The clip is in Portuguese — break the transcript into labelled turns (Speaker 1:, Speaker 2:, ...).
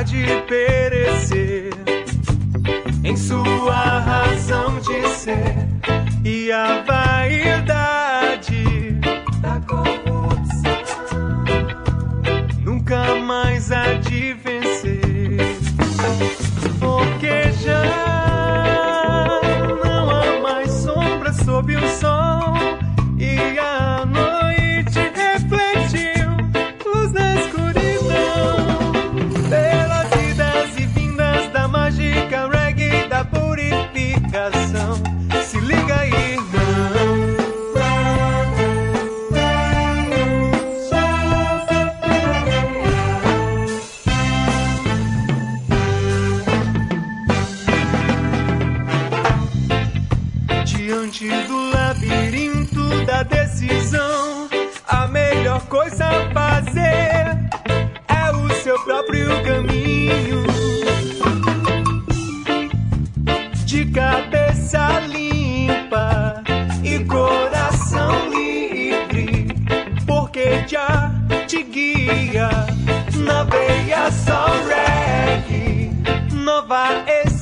Speaker 1: de perecer em sua razão de ser, e a vaidade da corrupção nunca mais há de vencer, porque já não há mais sombra sob o sol, e a noite refletiu luz na escuridão, pelas idas e vindas da mágica reggae da purificação. Se liga aí, irmão. Diante do labirinto da decisão, a melhor coisa a fazer é o seu próprio caminho, de cabeça limpa e coração livre, porque já te guia na veia só reggae, nova essência.